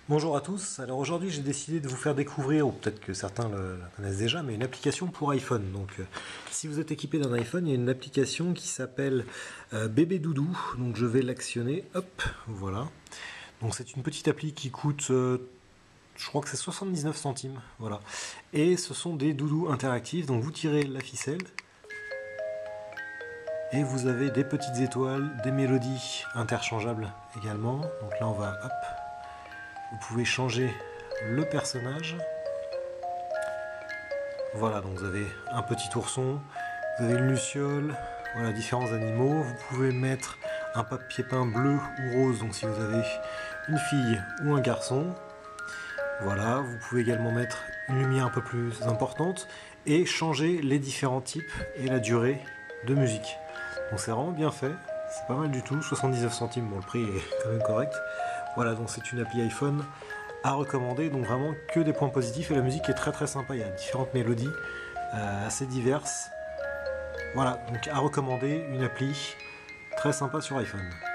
Bonjour à tous, alors aujourd'hui j'ai décidé de vous faire découvrir, ou peut-être que certains la connaissent déjà, mais une application pour iPhone. Donc si vous êtes équipé d'un iPhone, il y a une application qui s'appelle Bébé Doudou, donc je vais l'actionner, hop, voilà. Donc c'est une petite appli qui coûte, je crois que c'est 79 centimes, voilà. Et ce sont des doudous interactifs, donc vous tirez la ficelle, et vous avez des petites étoiles, des mélodies interchangeables également. Donc là on va, hop, vous pouvez changer le personnage. Voilà, donc vous avez un petit ourson, vous avez une luciole, voilà, différents animaux. Vous pouvez mettre un papier peint bleu ou rose, donc si vous avez une fille ou un garçon. Voilà, vous pouvez également mettre une lumière un peu plus importante et changer les différents types et la durée de musique. Donc c'est vraiment bien fait, c'est pas mal du tout, 79 centimes, bon le prix est quand même correct. Voilà, donc c'est une appli iPhone à recommander, donc vraiment que des points positifs et la musique est très très sympa, il y a différentes mélodies assez diverses. Voilà, donc à recommander, une appli très sympa sur iPhone.